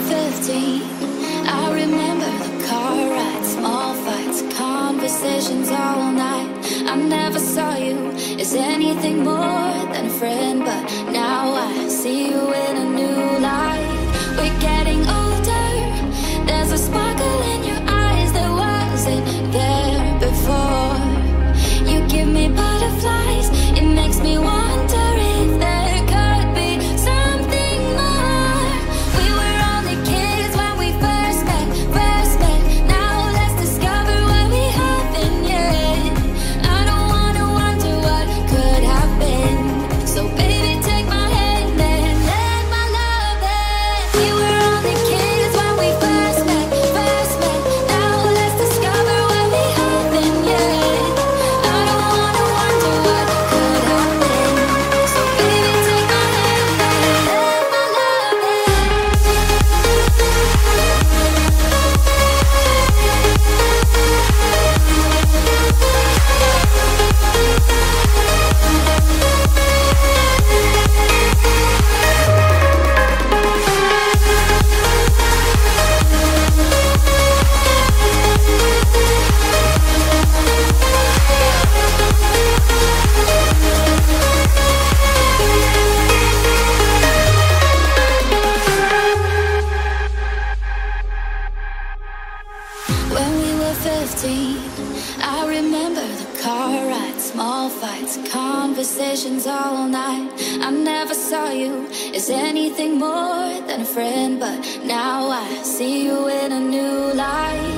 15, I remember the car rides, small fights, conversations all night. I never saw you as anything more than a friend, but now I see you in a new light. We're getting older, there's a sparkle in your eyes that wasn't there before. You give me butterflies, it makes me wonder if there could be something more. We were only kids when we first met. Now let's discover what we haven't yet. I don't wanna wonder what could have been. So baby, take my hand and let my love in. We were only kids when we first met. Now let's discover what we haven't yet. I don't wanna wonder what could have been. So baby, take my hand and let my love When we were 15, I remember the car rides, small fights, conversations all night. I never saw you as anything more than a friend, but now I see you in a new light.